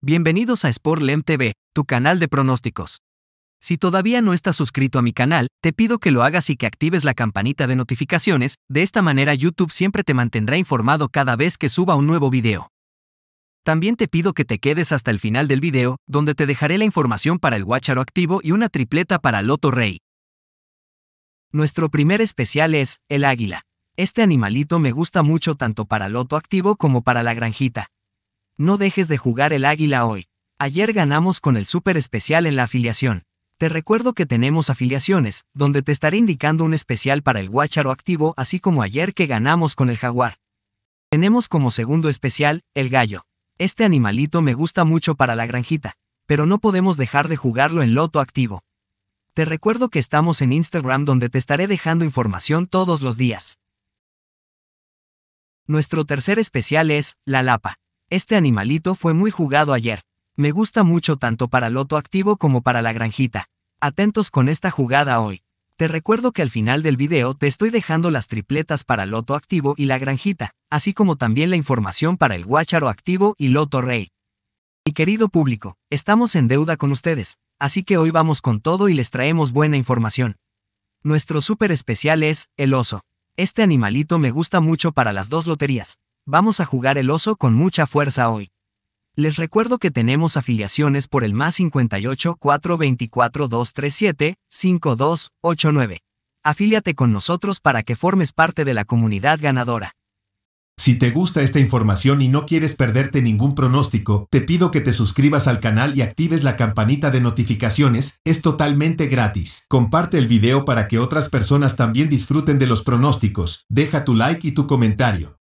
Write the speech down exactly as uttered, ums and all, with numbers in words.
Bienvenidos a Sportlem T V, tu canal de pronósticos. Si todavía no estás suscrito a mi canal, te pido que lo hagas y que actives la campanita de notificaciones, de esta manera YouTube siempre te mantendrá informado cada vez que suba un nuevo video. También te pido que te quedes hasta el final del video, donde te dejaré la información para el Guácharo activo y una tripleta para Loto Rey. Nuestro primer especial es el águila. Este animalito me gusta mucho tanto para Loto activo como para la granjita. No dejes de jugar el águila hoy. Ayer ganamos con el súper especial en la afiliación. Te recuerdo que tenemos afiliaciones, donde te estaré indicando un especial para el Guácharo activo, así como ayer que ganamos con el jaguar. Tenemos como segundo especial, el gallo. Este animalito me gusta mucho para la granjita, pero no podemos dejar de jugarlo en Loto activo. Te recuerdo que estamos en Instagram, donde te estaré dejando información todos los días. Nuestro tercer especial es la lapa. Este animalito fue muy jugado ayer. Me gusta mucho tanto para Loto activo como para la granjita. Atentos con esta jugada hoy. Te recuerdo que al final del video te estoy dejando las tripletas para Loto activo y la granjita, así como también la información para el Guácharo activo y Loto Rey. Mi querido público, estamos en deuda con ustedes, así que hoy vamos con todo y les traemos buena información. Nuestro súper especial es el oso. Este animalito me gusta mucho para las dos loterías. Vamos a jugar el oso con mucha fuerza hoy. Les recuerdo que tenemos afiliaciones por el más cincuenta y ocho, cuatro veinticuatro, doscientos treinta y siete, cincuenta y dos, ochenta y nueve. Afíliate con nosotros para que formes parte de la comunidad ganadora. Si te gusta esta información y no quieres perderte ningún pronóstico, te pido que te suscribas al canal y actives la campanita de notificaciones, es totalmente gratis. Comparte el video para que otras personas también disfruten de los pronósticos, deja tu like y tu comentario.